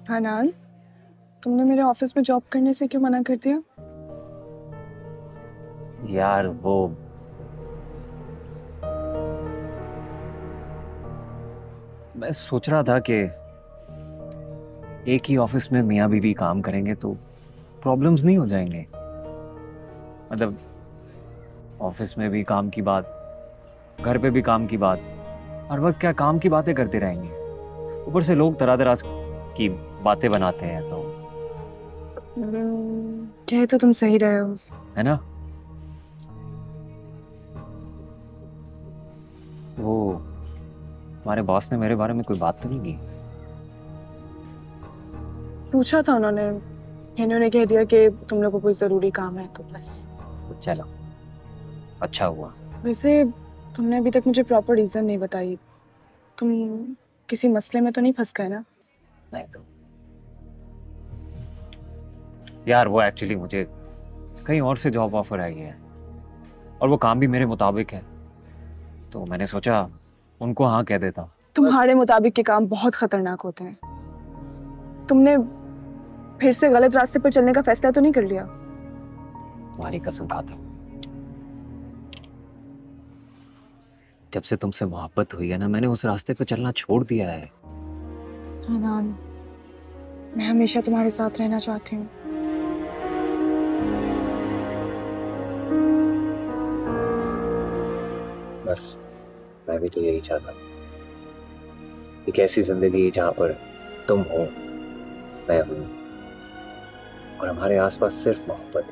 हनान, तुमने मेरे ऑफिस में जॉब करने से क्यों मना कर दिया? यार वो मैं सोच रहा था कि एक ही ऑफिस में मियाँ बीवी काम करेंगे तो प्रॉब्लम्स नहीं हो जाएंगे। मतलब ऑफिस में भी काम की बात, घर पे भी काम की बात, हर वक्त क्या काम की बातें करते रहेंगे। ऊपर से लोग तरह तरह की बातें बनाते हैं तो कह तो तुम सही रहे हो। है ना। वो तुम्हारे बॉस ने मेरे बारे में कोई बात तो नहीं की? पूछा था उन्होंने, इन्होंने कह दिया कि तुम लोगों को कोई जरूरी काम है तो बस। चलो अच्छा हुआ। वैसे तुमने अभी तक मुझे प्रॉपर रीजन नहीं बताई। तुम किसी मसले में तो नहीं फंस गए ना? नहीं तो यार वो एक्चुअली मुझे कहीं और से जॉब ऑफर आई है और वो काम भी मेरे मुताबिक है, तो मैंने सोचा उनको हाँ कह देता हूँ। तुम्हारे मुताबिक के काम बहुत खतरनाक होते हैं। तुमने फिर से गलत रास्ते पर चलने का फैसला तो नहीं कर लिया? तुम्हारी कसम खाता हूँ, जब से तुमसे मोहब्बत हुई है ना, मैंने उस रास्ते पे चलना छोड़ दिया है। हनान, मैं हमेशा तुम्हारे साथ रहना चाहती हूँ। बस मैं भी तो यही चाहता हूँ, एक ऐसी जिंदगी जहाँ पर तुम हो, मैं हूँ और हमारे आसपास सिर्फ मोहब्बत।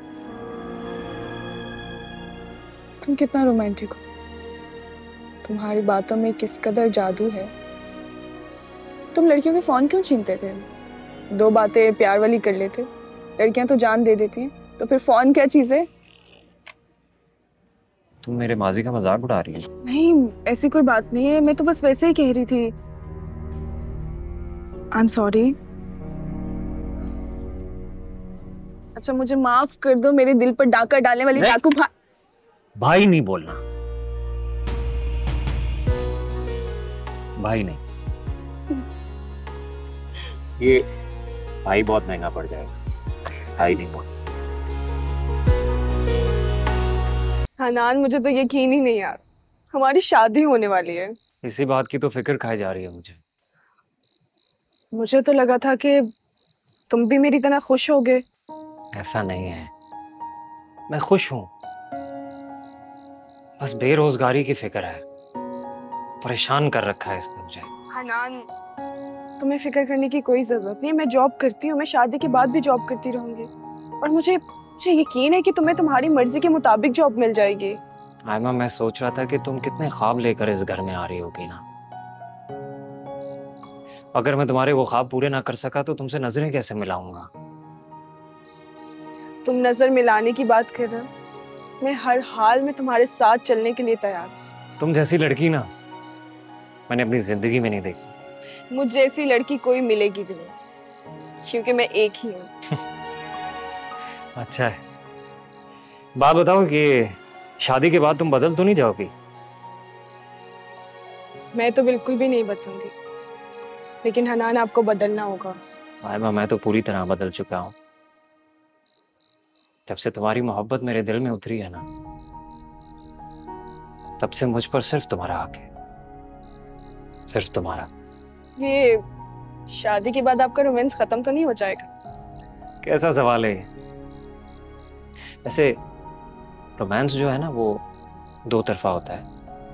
तुम कितना रोमांटिक हो। तुम्हारी बातों में किस कदर जादू है। तुम लड़कियों के फोन क्यों छीनते थे? दो बातें प्यार वाली कर लेते। लड़कियां तो जान दे देती हैं, तो फिर फोन क्या चीज है? तुम मेरे माजी का मजाक उड़ा रही हो? नहीं, ऐसी कोई बात नहीं है, मैं तो बस वैसे ही कह रही थी। I am sorry. अच्छा मुझे माफ कर दो, मेरे दिल पर डाका डालने वाली डाकू भाई नहीं बोलना, भाई नहीं। ये भाई बहुत महंगा पड़ जाएगा, भाई नहीं बोल। हनान, मुझे तो यकीन ही नहीं यार, हमारी शादी होने वाली है। इसी बात की तो फिक्र खाई जा रही है मुझे। मुझे तो लगा था कि तुम भी मेरी तरह खुश होगे। ऐसा नहीं है, मैं खुश हूं, बस बेरोजगारी की फिक्र है, परेशान कर रखा है इसने मुझे। हनान, तुम्हें फिक्र करने की कोई जरूरत नहीं है। मैं जॉब करती हूँ, मैं शादी के बाद भी जॉब करती रहूंगी और मुझे यकीन है कि तुम्हें तुम्हारी मर्जी के मुताबिक जॉब मिल जाएगी। आयमा, मैं सोच रहा था कि तुम कितने ख्वाब लेकर इस घर में आ रही होगी ना। अगर मैं तुम्हारे वो ख्वाब पूरे ना कर सका तो तुमसे नजरें कैसे मिलाऊंगा? तुम नजर मिलाने की बात कर रहे हो, मैं हर हाल में तुम्हारे साथ चलने के लिए तैयार। तुम जैसी लड़की ना मैंने अपनी जिंदगी में नहीं देखी। मुझ जैसी लड़की कोई मिलेगी भी नहीं, क्योंकि मैं एक ही हूँ। अच्छा है। बात बताओ कि शादी के बाद तुम बदल तो नहीं जाओगी? मैं तो बिल्कुल भी नहीं बदलूंगी, लेकिन हनान आपको बदलना होगा। आयमा, मैं तो पूरी तरह बदल चुका हूँ। जब से तुम्हारी मोहब्बत मेरे दिल में उतरी है ना, तब से मुझ पर सिर्फ तुम्हारा हक है, सिर्फ तुम्हारा। ये शादी के बाद आपका रोमांस खत्म तो नहीं हो जाएगा? कैसा सवाल है ये? वैसे रोमांस जो है ना वो दो तरफा होता है।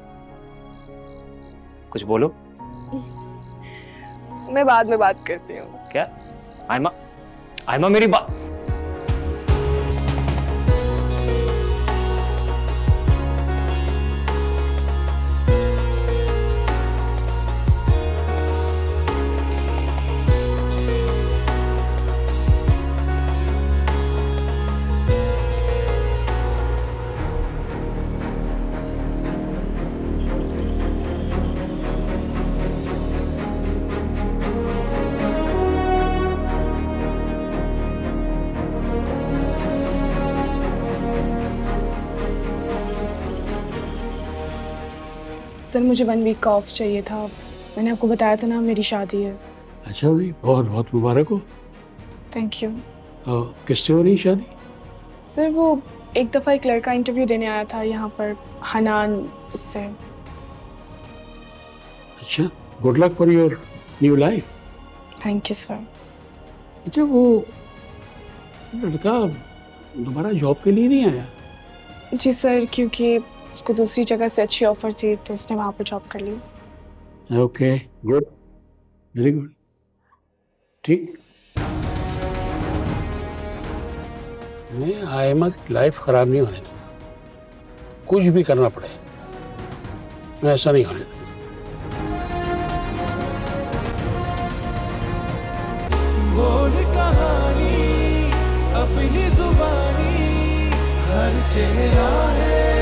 कुछ बोलो। मैं बाद में बात करती हूँ। क्या? आयमा, आयमा मेरी बात। सर मुझे 1 वीक का ऑफ चाहिए था। मैंने आपको बताया था ना मेरी शादी है। अच्छा भाई, बहुत बहुत मुबारक हो। Thank you. किससे हो रही शादी? सर वो एक दफ़ा एक लड़का इंटरव्यू देने आया था यहाँ पर, हनान, उससे। अच्छा, good luck for your new life. Thank you sir. अच्छा, वो लड़का दोबारा जॉब के लिए नहीं आया? जी सर, क्योंकि उसको दूसरी जगह से अच्छी ऑफर थी तो उसने वहाँ पर जॉब कर ली। Okay, good, very good. ठीक, मैं आयमा की लाइफ खराब नहीं होने दूंगा, कुछ भी करना पड़े मैं ऐसा नहीं होने दूंगा। बोल कहानी अपनी जुबानी, हर चेहरा है